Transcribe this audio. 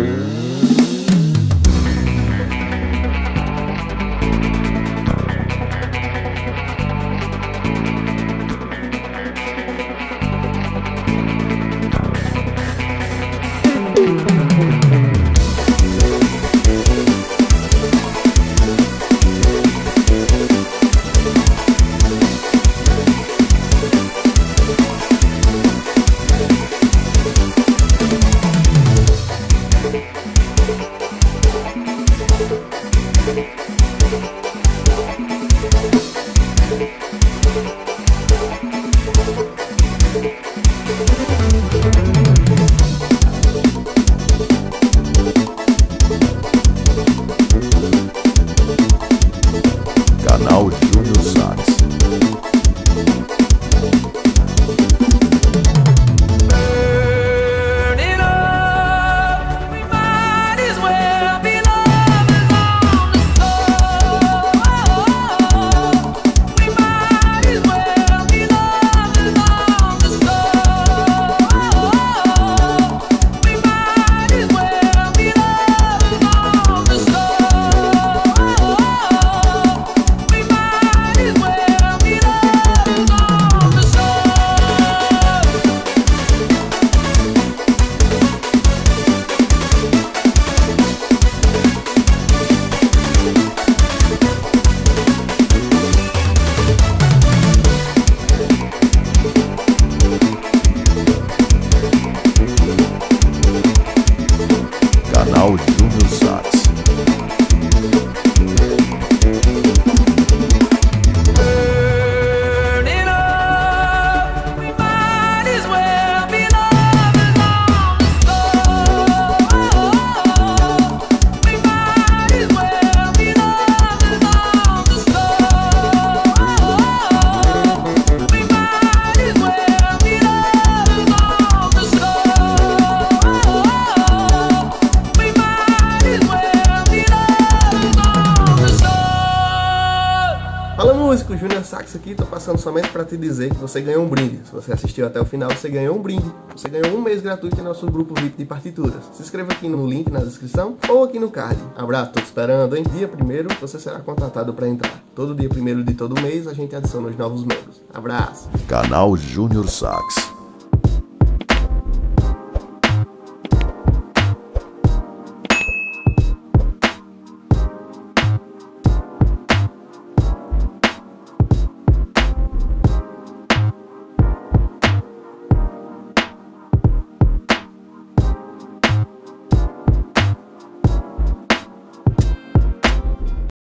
Canal Júnior Sax. Canal Júnior Sax. Fala, músico, Júnior Sax aqui, tô passando somente para te dizer que você ganhou um brinde. Se você assistiu até o final, você ganhou um brinde. Você ganhou um mês gratuito em nosso grupo VIP de partituras. Se inscreva aqui no link na descrição ou aqui no card. Abraço, tô te esperando, hein? Dia 1º você será contratado para entrar. Todo dia 1º de todo mês a gente adiciona os novos membros. Abraço! Canal Júnior Sax.